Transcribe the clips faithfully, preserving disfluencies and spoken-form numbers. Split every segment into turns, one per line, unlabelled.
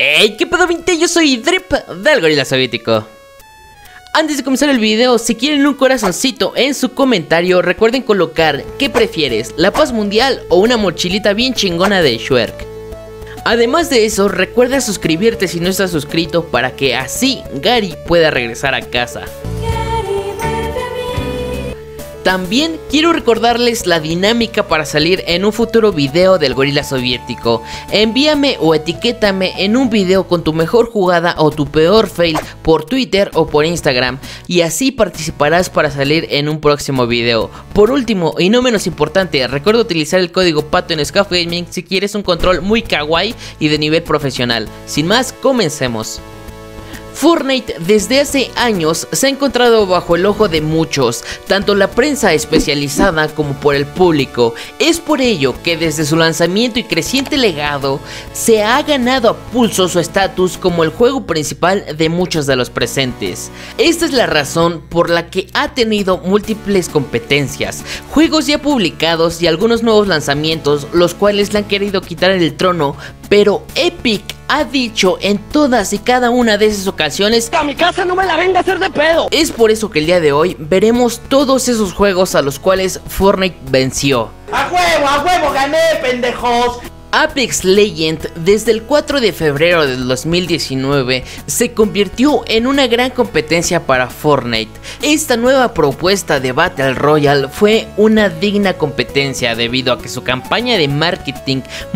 Hey, ¿qué pedo, gente? Yo soy Drip del Gorila Soviético. Antes de comenzar el video, si quieren un corazoncito en su comentario, recuerden colocar ¿qué prefieres? ¿La paz mundial o una mochilita bien chingona de Shrek? Además de eso, recuerda suscribirte si no estás suscrito para que así Gary pueda regresar a casa. También quiero recordarles la dinámica para salir en un futuro video del Gorila Soviético. Envíame o etiquétame en un video con tu mejor jugada o tu peor fail por Twitter o por Instagram, y así participarás para salir en un próximo video. Por último y no menos importante, recuerda utilizar el código PATO en Scaf Gaming si quieres un control muy kawaii y de nivel profesional. Sin más, comencemos. Fortnite desde hace años se ha encontrado bajo el ojo de muchos, tanto la prensa especializada como por el público. Es por ello que desde su lanzamiento y creciente legado se ha ganado a pulso su estatus como el juego principal de muchos de los presentes. Esta es la razón por la que ha tenido múltiples competencias, juegos ya publicados y algunos nuevos lanzamientos, los cuales le han querido quitar el trono, pero Epic ha dicho en todas y cada una de esas ocasiones:
a mi casa no me la venga a hacer de pedo.
Es por eso que el día de hoy veremos todos esos juegos a los cuales Fortnite venció.
¡A huevo, a huevo gané, pendejos!
Apex Legends desde el cuatro de febrero del dos mil diecinueve se convirtió en una gran competencia para Fortnite. Esta nueva propuesta de Battle Royale fue una digna competencia debido a que su campaña de marketing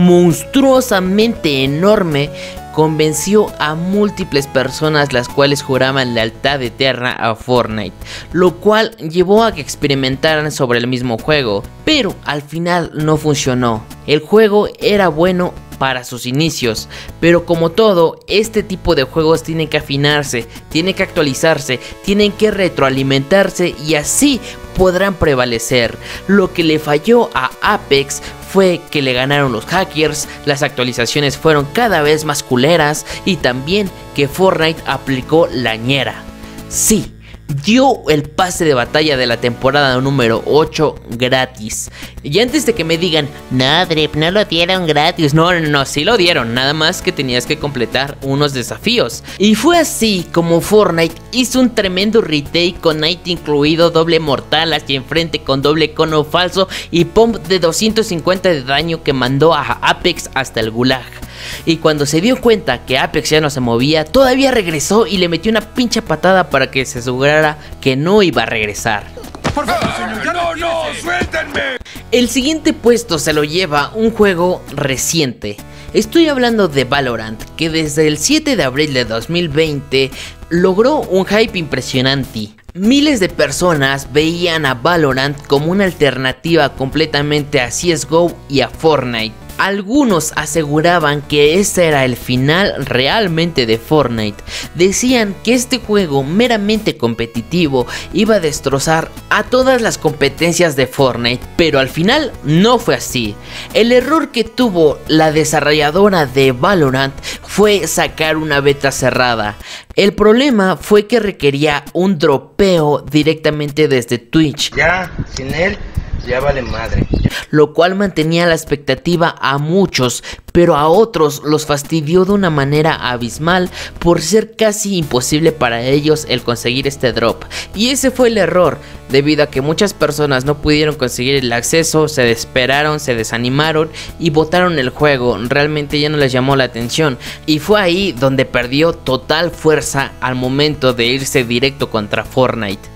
monstruosamente enorme convenció a múltiples personas, las cuales juraban lealtad eterna a Fortnite, lo cual llevó a que experimentaran sobre el mismo juego, pero al final no funcionó. El juego era bueno para sus inicios, pero como todo, este tipo de juegos tienen que afinarse, tienen que actualizarse, tienen que retroalimentarse y así podrán prevalecer. Lo que le falló a Apex fue que le ganaron los hackers, las actualizaciones fueron cada vez más culeras y también que Fortnite aplicó la ñera. Sí, dio el pase de batalla de la temporada número ocho gratis. Y antes de que me digan, no, Drip, no lo dieron gratis. No, no, no, sí lo dieron, nada más que tenías que completar unos desafíos. Y fue así como Fortnite hizo un tremendo retake con Night incluido, doble mortal hacia enfrente con doble cono falso y pump de doscientos cincuenta de daño que mandó a Apex hasta el gulag. Y cuando se dio cuenta que Apex ya no se movía, todavía regresó y le metió una pinche patada para que se asegurara que no iba a regresar.
Por favor, señor, ya no, no, suéltenme.
El siguiente puesto se lo lleva un juego reciente. Estoy hablando de Valorant, que desde el siete de abril de dos mil veinte logró un hype impresionante. Miles de personas veían a Valorant como una alternativa completamente a C S G O y a Fortnite. Algunos aseguraban que ese era el final realmente de Fortnite. Decían que este juego meramente competitivo iba a destrozar a todas las competencias de Fortnite, pero al final no fue así. El error que tuvo la desarrolladora de Valorant fue sacar una beta cerrada. El problema fue que requería un dropeo directamente desde Twitch.
Ya, sin él, ya vale madre.
Lo cual mantenía la expectativa a muchos, pero a otros los fastidió de una manera abismal por ser casi imposible para ellos el conseguir este drop. Y ese fue el error, debido a que muchas personas no pudieron conseguir el acceso, se desesperaron, se desanimaron y botaron el juego. Realmente ya no les llamó la atención y fue ahí donde perdió total fuerza al momento de irse directo contra Fortnite.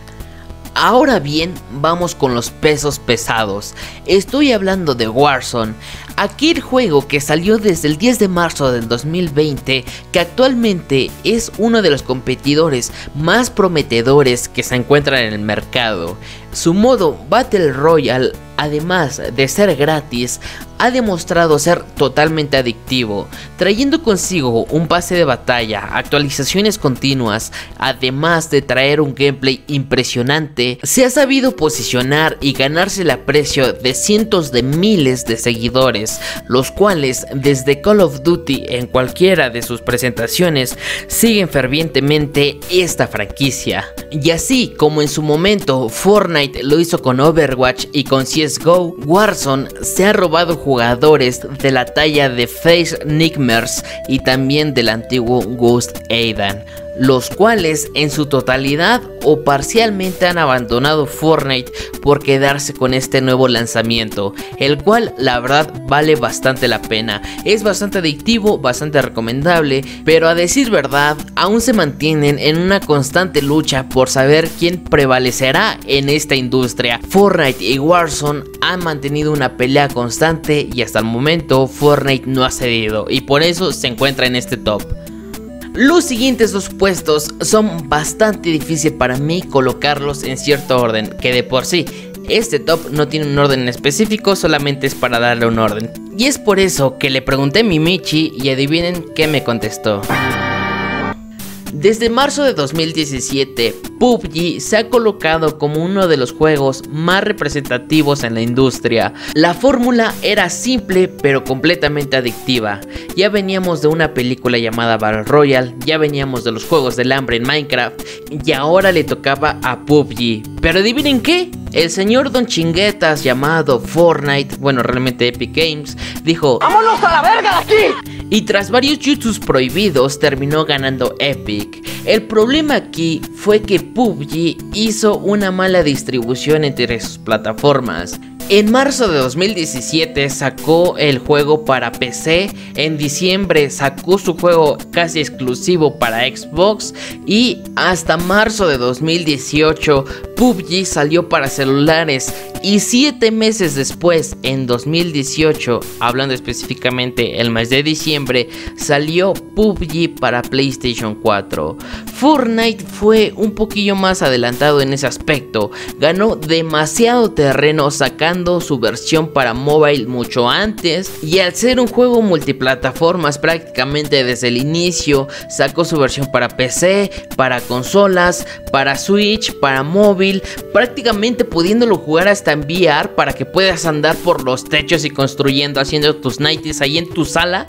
Ahora bien, vamos con los pesos pesados. Estoy hablando de Warzone, aquel juego que salió desde el diez de marzo del dos mil veinte, que actualmente es uno de los competidores más prometedores que se encuentran en el mercado. Su modo Battle Royale, además de ser gratis, ha demostrado ser totalmente adictivo, trayendo consigo un pase de batalla, actualizaciones continuas, además de traer un gameplay impresionante. Se ha sabido posicionar y ganarse el aprecio de cientos de miles de seguidores, los cuales desde Call of Duty en cualquiera de sus presentaciones siguen fervientemente esta franquicia. Y así como en su momento Fortnite lo hizo con Overwatch y con C S G O, Warzone se ha robado jugadores jugadores de la talla de FaZe Nightmares y también del antiguo Ghost Aidan, los cuales en su totalidad o parcialmente han abandonado Fortnite por quedarse con este nuevo lanzamiento, el cual la verdad vale bastante la pena. Es bastante adictivo, bastante recomendable, pero a decir verdad aún se mantienen en una constante lucha por saber quién prevalecerá en esta industria. Fortnite y Warzone han mantenido una pelea constante y hasta el momento Fortnite no ha cedido y por eso se encuentra en este top. Los siguientes dos puestos son bastante difíciles para mí colocarlos en cierto orden, que de por sí este top no tiene un orden específico, solamente es para darle un orden. Y es por eso que le pregunté a mi Michi y adivinen qué me contestó. Desde marzo de dos mil diecisiete, P U B G se ha colocado como uno de los juegos más representativos en la industria. La fórmula era simple pero completamente adictiva. Ya veníamos de una película llamada Battle Royale, ya veníamos de los juegos del hambre en Minecraft y ahora le tocaba a P U B G. Pero adivinen qué, el señor Don Chinguetas llamado Fortnite, bueno realmente Epic Games, dijo
¡vámonos a la verga de aquí!
Y tras varios youtubes prohibidos terminó ganando Epic. El problema aquí fue que P U B G hizo una mala distribución entre sus plataformas. En marzo de dos mil diecisiete sacó el juego para P C, en diciembre sacó su juego casi exclusivo para Xbox y hasta marzo de dos mil dieciocho P U B G salió para celulares y siete meses después, en dos mil dieciocho, hablando específicamente el mes de diciembre, salió P U B G para PlayStation cuatro. Fortnite fue un poquillo más adelantado en ese aspecto, ganó demasiado terreno sacando su versión para mobile mucho antes y al ser un juego multiplataformas prácticamente desde el inicio sacó su versión para P C, para consolas, para Switch, para móvil, prácticamente pudiéndolo jugar hasta en V R para que puedas andar por los techos y construyendo, haciendo tus nighties ahí en tu sala.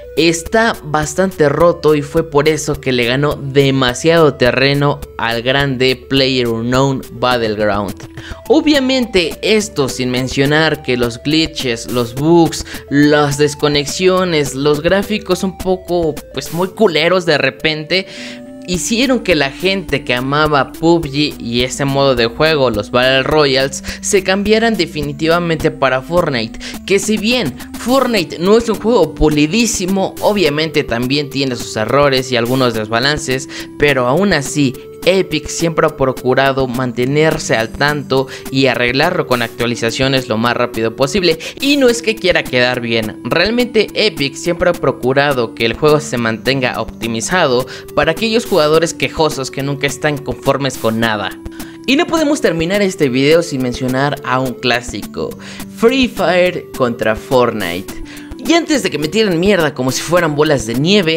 Está bastante roto y fue por eso que le ganó demasiado terreno al grande PlayerUnknown Battleground. Obviamente esto sin mencionar que los glitches, los bugs, las desconexiones, los gráficos un poco pues muy culeros de repente hicieron que la gente que amaba P U B G y ese modo de juego, los Battle Royales, se cambiaran definitivamente para Fortnite. Que si bien Fortnite no es un juego pulidísimo, obviamente también tiene sus errores y algunos desbalances, pero aún así Epic siempre ha procurado mantenerse al tanto y arreglarlo con actualizaciones lo más rápido posible. Y no es que quiera quedar bien, realmente Epic siempre ha procurado que el juego se mantenga optimizado para aquellos jugadores quejosos que nunca están conformes con nada. Y no podemos terminar este video sin mencionar a un clásico, Free Fire contra Fortnite. Y antes de que me tiren mierda como si fueran bolas de nieve,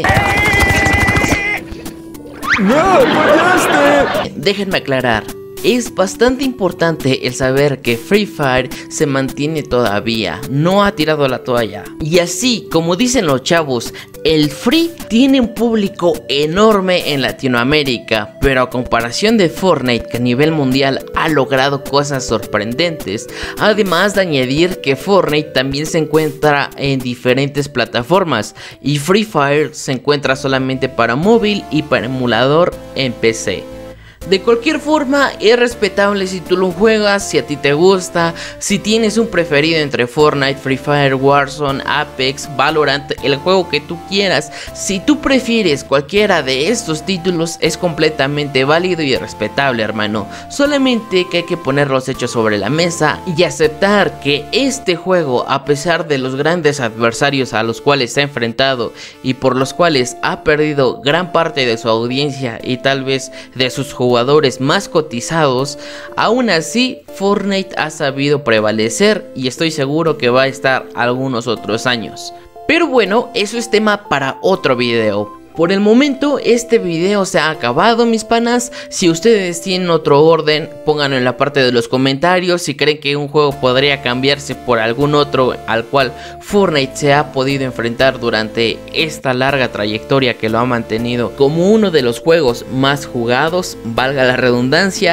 ¡no, fallaste! Déjenme aclarar, es bastante importante el saber que Free Fire se mantiene todavía, no ha tirado la toalla. Y así como dicen los chavos, el Free tiene un público enorme en Latinoamérica, pero a comparación de Fortnite, que a nivel mundial ha logrado cosas sorprendentes, además de añadir que Fortnite también se encuentra en diferentes plataformas y Free Fire se encuentra solamente para móvil y para emulador en P C. De cualquier forma, es respetable si tú lo juegas, si a ti te gusta, si tienes un preferido entre Fortnite, Free Fire, Warzone, Apex, Valorant, el juego que tú quieras. Si tú prefieres cualquiera de estos títulos, es completamente válido y respetable, hermano. Solamente que hay que poner los hechos sobre la mesa y aceptar que este juego, a pesar de los grandes adversarios a los cuales se ha enfrentado y por los cuales ha perdido gran parte de su audiencia y tal vez de sus jugadores, jugadores más cotizados, aún así Fortnite ha sabido prevalecer y estoy seguro que va a estar algunos otros años. Pero bueno, eso es tema para otro video. Por el momento este video se ha acabado, mis panas. Si ustedes tienen otro orden, pónganlo en la parte de los comentarios. Si creen que un juego podría cambiarse por algún otro al cual Fortnite se ha podido enfrentar durante esta larga trayectoria que lo ha mantenido como uno de los juegos más jugados, valga la redundancia,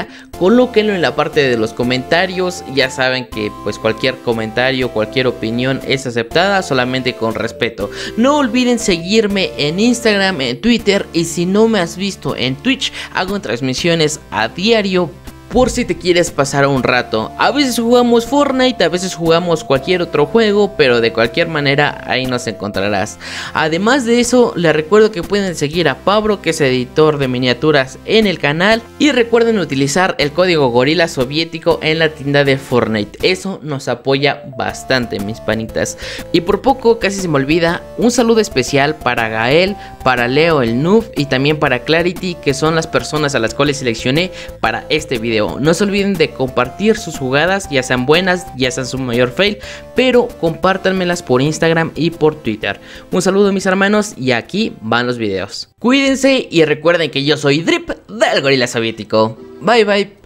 colóquenlo en la parte de los comentarios. Ya saben que pues cualquier comentario, cualquier opinión es aceptada, solamente con respeto. No olviden seguirme en Instagram, en Twitter, y si no me has visto en Twitch, hago transmisiones a diario por si te quieres pasar un rato. A veces jugamos Fortnite, a veces jugamos cualquier otro juego, pero de cualquier manera ahí nos encontrarás. Además de eso, les recuerdo que pueden seguir a Pablo, que es editor de miniaturas en el canal, y recuerden utilizar el código Gorila Soviético en la tienda de Fortnite. Eso nos apoya bastante, mis panitas. Y por poco casi se me olvida, un saludo especial para Gael, para Leo el Noob y también para Clarity, que son las personas a las cuales seleccioné para este video. No se olviden de compartir sus jugadas, ya sean buenas, ya sean su mayor fail, pero compártanmelas por Instagram y por Twitter. Un saludo, mis hermanos, y aquí van los videos. Cuídense y recuerden que yo soy Drip del Gorila Soviético. Bye bye.